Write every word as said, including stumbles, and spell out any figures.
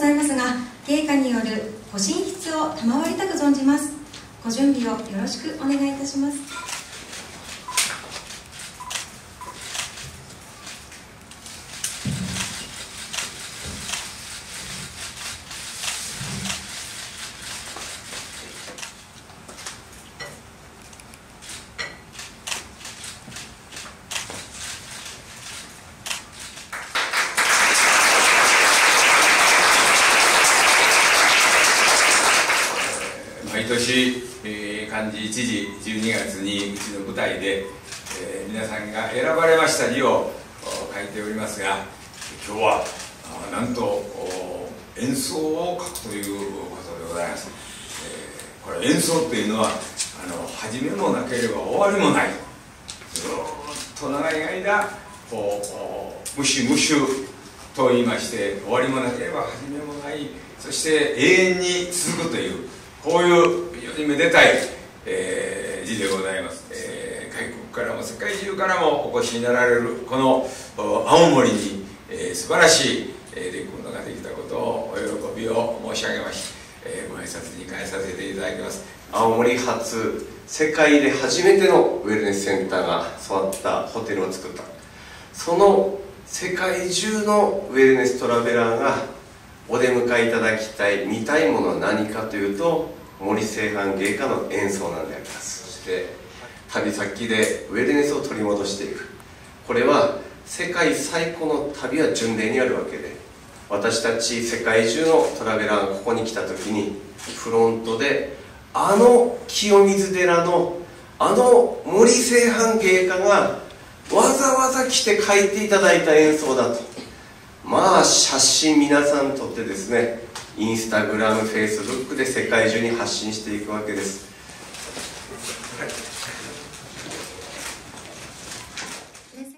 ざいますが、経過によるご神筆を賜りたく存じます。ご準備をよろしくお願いいたします。 毎年、えー、漢字一字じゅうにがつにうちの舞台で、えー、皆さんが選ばれました字を書いておりますが、今日はなんと演奏を書くということでございます。えー、これ演奏というのはあの始めもなければ終わりもない、ずっと長い間こう無臭無臭と言いまして、終わりもなければ始めもない、そして永遠に続くという、こういう非常にめでたい、えー、字でございます。えー、外国からも世界中からもお越しになられるこの青森に、えー、素晴らしい、えー、レコードができたことをお喜びを申し上げまし、えー、ご挨拶に返させていただきます。 青森初、世界で初めてのウェルネスセンターが育ったホテルを作った。その世界中のウェルネストラベラーがお出迎えいただきたい、見たいものは何かというと、森清範芸家の演奏なんであります。そして旅先でウェルネスを取り戻していく。これは世界最古の旅は巡礼にあるわけで、私たち世界中のトラベラーがここに来た時に、フロントであの清水寺のあの森清範芸家がわざわざ来て書いていただいた演奏だと、まあ写真皆さん撮ってですね、インスタグラム、フェイスブックで世界中に発信していくわけです。